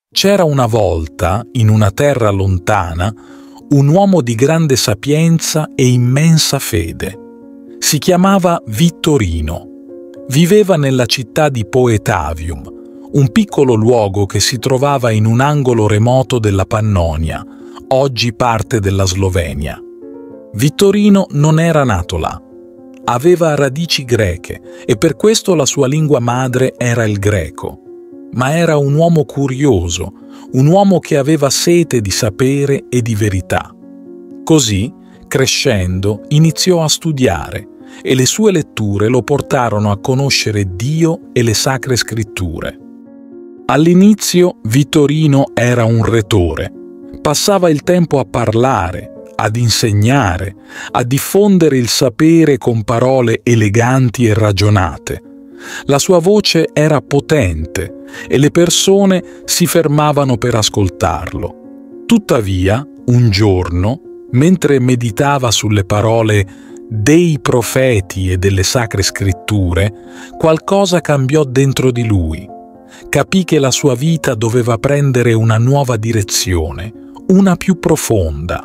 C'era una volta, in una terra lontana, un uomo di grande sapienza e immensa fede. Si chiamava Vittorino. Viveva nella città di Poetavium, un piccolo luogo che si trovava in un angolo remoto della Pannonia, oggi parte della Slovenia. Vittorino non era nato là. Aveva radici greche e per questo la sua lingua madre era il greco. Ma era un uomo curioso, un uomo che aveva sete di sapere e di verità. Così, crescendo, iniziò a studiare e le sue letture lo portarono a conoscere Dio e le Sacre Scritture. All'inizio Vittorino era un retore. Passava il tempo a parlare, ad insegnare, a diffondere il sapere con parole eleganti e ragionate. La sua voce era potente e le persone si fermavano per ascoltarlo. Tuttavia, un giorno, mentre meditava sulle parole dei profeti e delle Sacre Scritture, qualcosa cambiò dentro di lui. Capì che la sua vita doveva prendere una nuova direzione, una più profonda.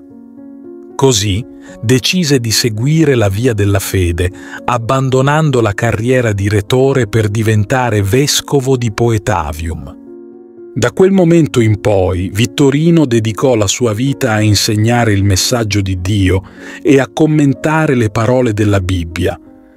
Così decise di seguire la via della fede, abbandonando la carriera di retore per diventare vescovo di Poetavium. Da quel momento in poi Vittorino dedicò la sua vita a insegnare il messaggio di Dio e a commentare le parole della Bibbia.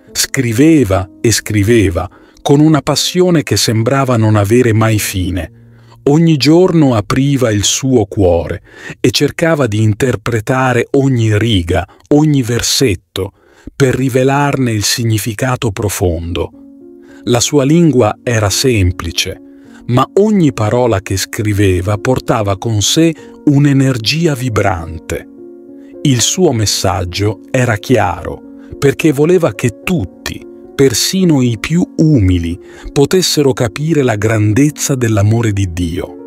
Scriveva e scriveva con una passione che sembrava non avere mai fine. Ogni giorno apriva il suo cuore e cercava di interpretare ogni riga, ogni versetto, per rivelarne il significato profondo. La sua lingua era semplice, ma ogni parola che scriveva portava con sé un'energia vibrante. Il suo messaggio era chiaro, perché voleva che tutti, persino i più umili, potessero capire la grandezza dell'amore di Dio.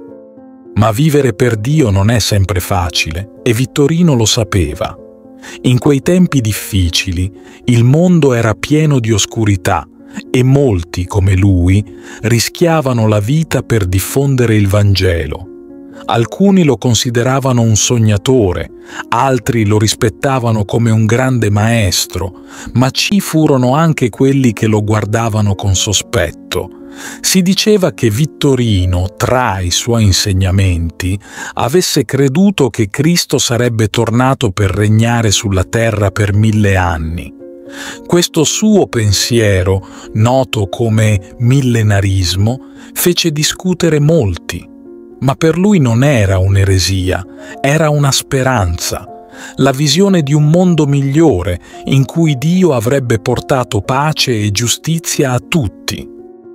Ma vivere per Dio non è sempre facile, e Vittorino lo sapeva. In quei tempi difficili, il mondo era pieno di oscurità, e molti, come lui, rischiavano la vita per diffondere il Vangelo. Alcuni lo consideravano un sognatore, altri lo rispettavano come un grande maestro, ma ci furono anche quelli che lo guardavano con sospetto. Si diceva che Vittorino, tra i suoi insegnamenti, avesse creduto che Cristo sarebbe tornato per regnare sulla terra per 1000 anni. Questo suo pensiero, noto come millenarismo, fece discutere molti. Ma per lui non era un'eresia, era una speranza, la visione di un mondo migliore in cui Dio avrebbe portato pace e giustizia a tutti.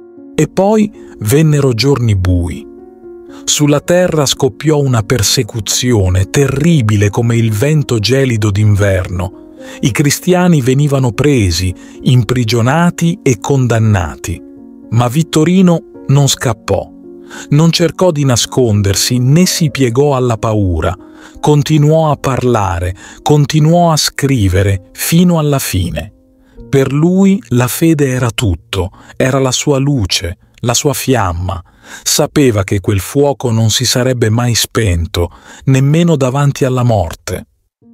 E poi vennero giorni bui. Sulla terra scoppiò una persecuzione terribile come il vento gelido d'inverno. I cristiani venivano presi, imprigionati e condannati. Ma Vittorino non scappò. Non cercò di nascondersi né si piegò alla paura. Continuò a parlare, continuò a scrivere fino alla fine. Per lui la fede era tutto, era la sua luce, la sua fiamma. Sapeva che quel fuoco non si sarebbe mai spento, nemmeno davanti alla morte.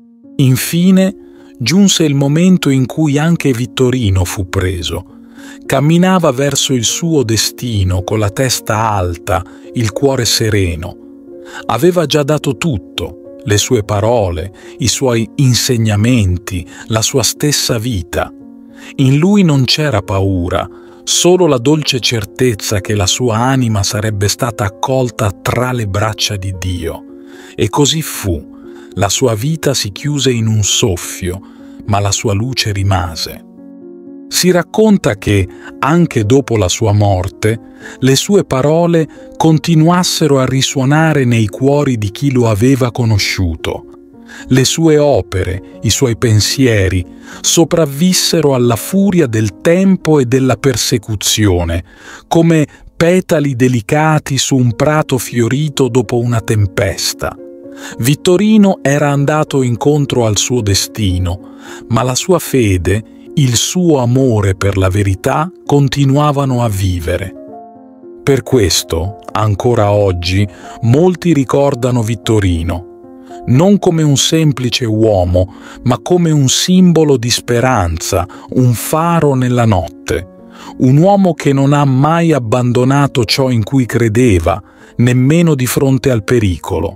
Infine giunse il momento in cui anche Vittorino fu preso. Camminava verso il suo destino con la testa alta, il cuore sereno. Aveva già dato tutto, le sue parole, i suoi insegnamenti, la sua stessa vita. In lui non c'era paura, solo la dolce certezza che la sua anima sarebbe stata accolta tra le braccia di Dio. E così fu. La sua vita si chiuse in un soffio, ma la sua luce rimase. Si racconta che, anche dopo la sua morte, le sue parole continuassero a risuonare nei cuori di chi lo aveva conosciuto. Le sue opere, i suoi pensieri, sopravvissero alla furia del tempo e della persecuzione, come petali delicati su un prato fiorito dopo una tempesta. Vittorino era andato incontro al suo destino, ma la sua fede, il suo amore per la verità continuavano a vivere. Per questo, ancora oggi, molti ricordano Vittorino, non come un semplice uomo, ma come un simbolo di speranza, un faro nella notte, un uomo che non ha mai abbandonato ciò in cui credeva, nemmeno di fronte al pericolo.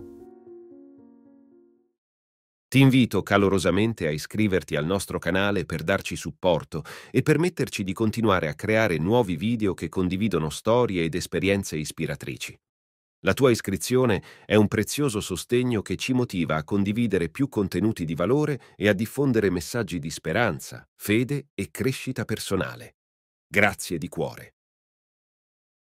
Ti invito calorosamente a iscriverti al nostro canale per darci supporto e permetterci di continuare a creare nuovi video che condividono storie ed esperienze ispiratrici. La tua iscrizione è un prezioso sostegno che ci motiva a condividere più contenuti di valore e a diffondere messaggi di speranza, fede e crescita personale. Grazie di cuore.